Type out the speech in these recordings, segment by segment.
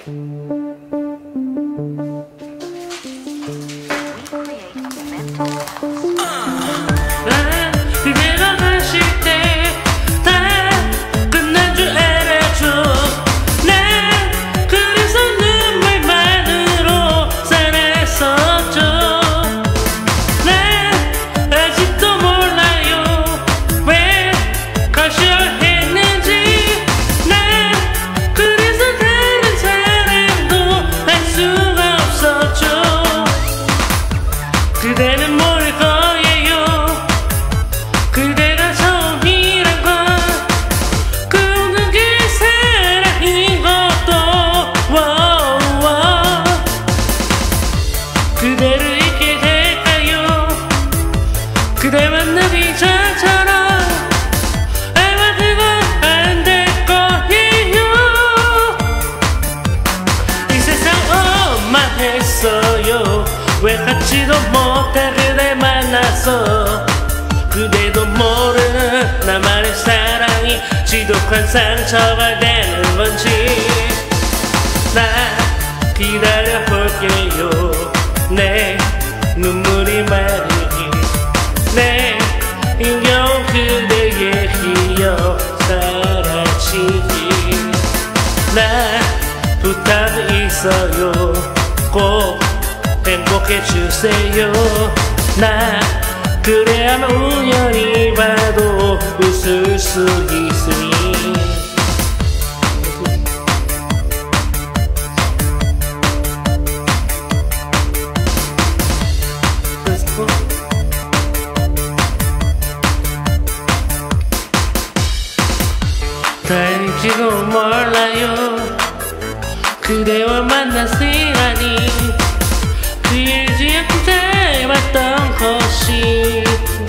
그대가 가실 때 다 끝난 줄 알아줘. 난 그래서 눈물만으로 살았었죠. 난 아직도 몰라요 왜 가셔야 했는지. 난 그래서 다른 사랑도 할 수가 없었죠. 그대는 모를 거예요. 그대가 처음이란 건 그 모든 게 사랑인 것도. 그대를 잊게 될까요? 그대 만나기 전처럼. 아마 그건 안 될 거예요. 이 세상 엄마했어요. 왜 같지도 못해 그대 만나서. 그대도 모르는 나만의 사랑이 지독한 상처가 되는 건지. 나 기다려 볼게요. 내 눈물이 마르기. 내 힘겨운 그대의 기억 사라지기. 나 부탁이 있어요. 꼭 행복해 주세요. 나 그래야만 우연히 봐도 웃을 수 있으니. 다행일지도 몰라요. 그대와 만난 시간이 길지 않고 짧았던 것이.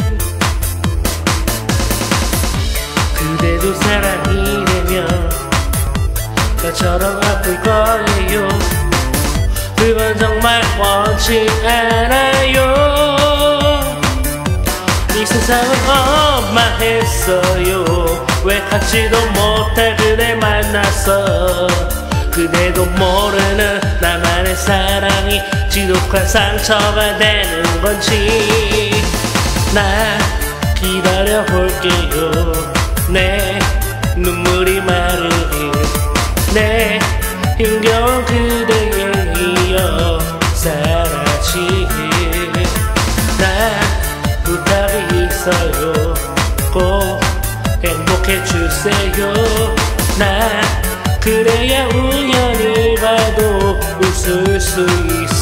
그대도 사랑이 되면 나처럼 아플 거예요. 그건 정말 원치 않아요. 이 세상은 엄마했어요. 왜 같지도 못해 그대 만나서. 그대도 모르는 나만의 사랑이 지독한 상처가 되는 건지. 나 기다려 볼게요. 내 눈물이 마르길. 내 힘겨운 그대의 기억 사라지길. 나 부탁이 있어요. 꼭 행복해 주세요. 나 그래야 우연히 봐도 웃을 수 있어.